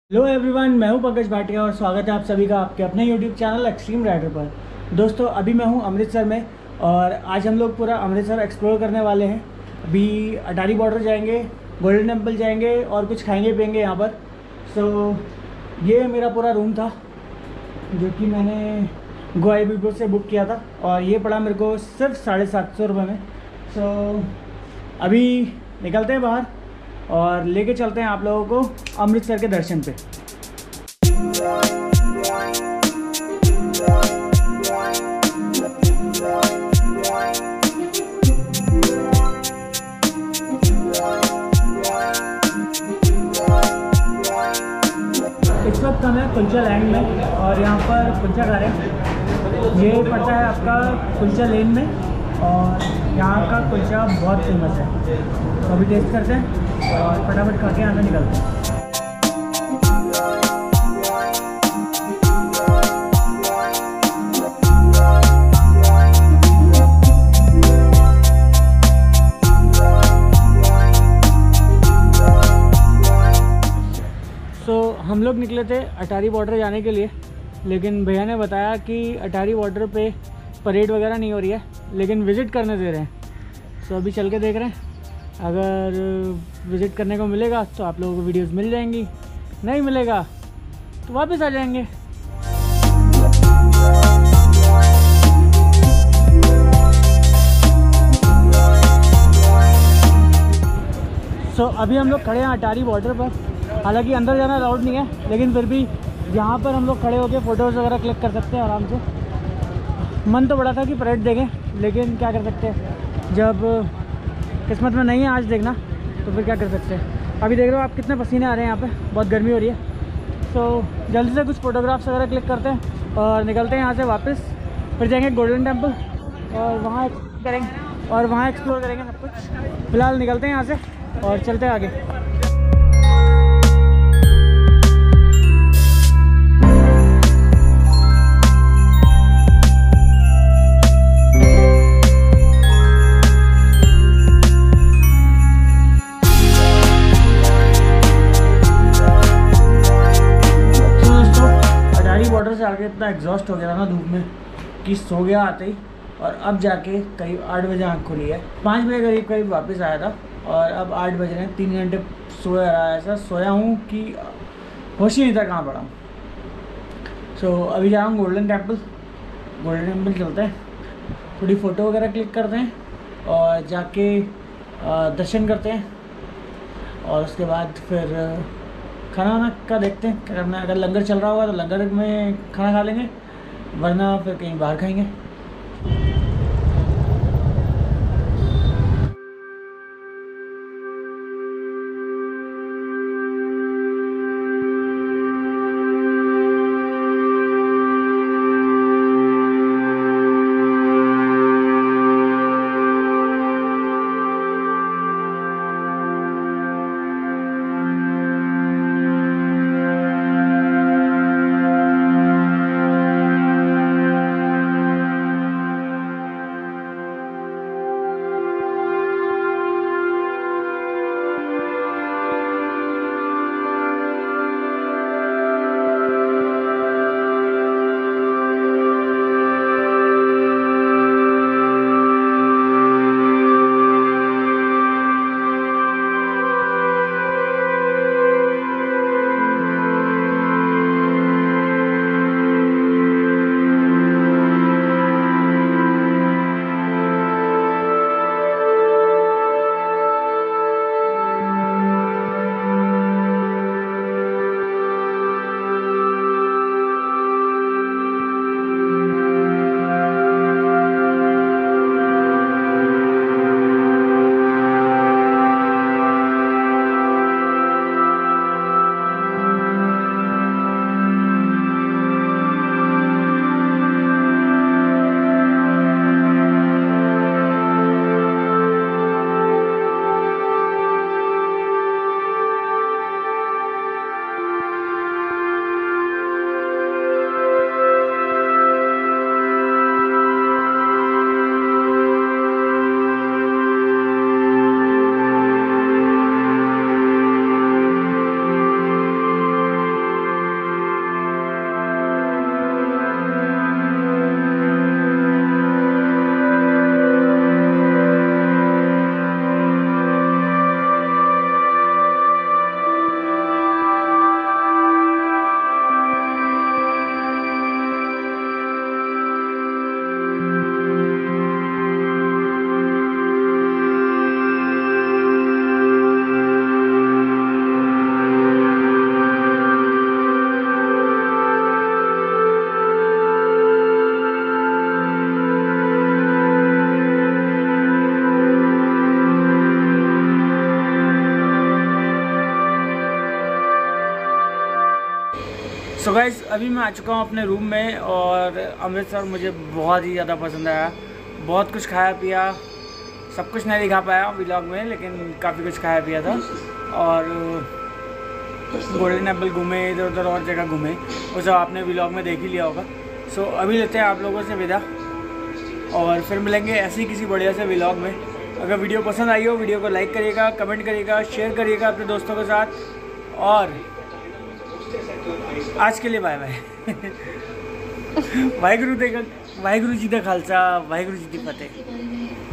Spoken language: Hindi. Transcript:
हेलो एवरीवन, मैं हूं पंकज भाटिया और स्वागत है आप सभी का आपके अपने यूट्यूब चैनल एक्सट्रीम राइडर पर। दोस्तों, अभी मैं हूं अमृतसर में और आज हम लोग पूरा अमृतसर एक्सप्लोर करने वाले हैं। अभी अटारी बॉर्डर जाएंगे, गोल्डन टेम्पल जाएंगे और कुछ खाएंगे पिएंगे यहाँ पर। ये मेरा पूरा रूम था जो कि मैंने गोवा बीबो से बुक किया था और ये पड़ा मेरे को सिर्फ 750 रुपये में। अभी निकलते हैं बाहर और लेके चलते हैं आप लोगों को अमृतसर के दर्शन पे। इस वक्त हम हैं कुलचा लैंड में और यहाँ पर कुलचा खा रहे हैं। ये पड़ता है आपका कुलचा लेन में और यहाँ का कुलचा बहुत फेमस है। तो अभी टेस्ट करते हैं और फटाफट खा के आना निकलते हैं। हम लोग निकले थे अटारी बॉर्डर जाने के लिए, लेकिन भैया ने बताया कि अटारी बॉर्डर पे परेड वगैरह नहीं हो रही है, लेकिन विज़िट करने दे रहे हैं। अभी चल के देख रहे हैं। अगर विज़िट करने को मिलेगा तो आप लोगों को वीडियोस मिल जाएंगी, नहीं मिलेगा तो वापस आ जाएंगे। अभी हम लोग खड़े हैं अटारी बॉर्डर पर। हालांकि अंदर जाना अलाउड नहीं है, लेकिन फिर भी यहाँ पर हम लोग खड़े होकर फ़ोटोज़ वगैरह क्लिक कर सकते हैं आराम से। मन तो बड़ा था कि परेड देखें, लेकिन क्या कर सकते हैं, जब किस्मत में नहीं है आज देखना तो फिर क्या कर सकते हैं। अभी देख रहे हो आप कितने पसीने आ रहे हैं, यहाँ पे बहुत गर्मी हो रही है। जल्दी से कुछ फ़ोटोग्राफ्स वगैरह क्लिक करते हैं और निकलते हैं यहाँ से वापस। फिर जाएंगे गोल्डन टेम्पल और वहाँ एक्सप्लोर करेंगे सब कुछ। फ़िलहाल निकलते हैं यहाँ से और चलते हैं आगे। बॉर्डर से आके इतना एग्जॉस्ट हो गया था ना धूप में कि सो गया आते ही। और अब जाके करीब 8 बजे आँख खुली है। 5 बजे करीब वापस आया था और अब 8 बज रहे हैं। 3 घंटे सोया रहा, ऐसा सोया हूँ कि होश ही नहीं था कहाँ पड़ा हूँ। अभी जा रहा हूँ गोल्डन टेम्पल चलते हैं, थोड़ी फ़ोटो वगैरह क्लिक करते हैं और जाके दर्शन करते हैं और उसके बाद फिर खाना वाना का देखते हैं क्या करना है। अगर लंगर चल रहा होगा तो लंगर में खाना खा लेंगे, वरना फिर कहीं बाहर खाएंगे। सो गाइस अभी मैं आ चुका हूँ अपने रूम में और अमृतसर मुझे बहुत ही ज़्यादा पसंद आया। बहुत कुछ खाया पिया, सब कुछ नहीं दिखा पाया व्लॉग में, लेकिन काफ़ी कुछ खाया पिया था। और गोल्डन एप्पल घूमे, इधर उधर और जगह घूमे, वो सब आपने व्लॉग में देख ही लिया होगा। सो अभी लेते हैं आप लोगों से विदा और फिर मिलेंगे ऐसे ही किसी बढ़िया से व्लॉग में। अगर वीडियो पसंद आई हो वीडियो को लाइक करिएगा, कमेंट करिएगा, शेयर करिएगा अपने दोस्तों के साथ। और आज के लिए बाय बाय। वाहिगुरु जी का खालसा, वाहिगुरु जी की फतेह।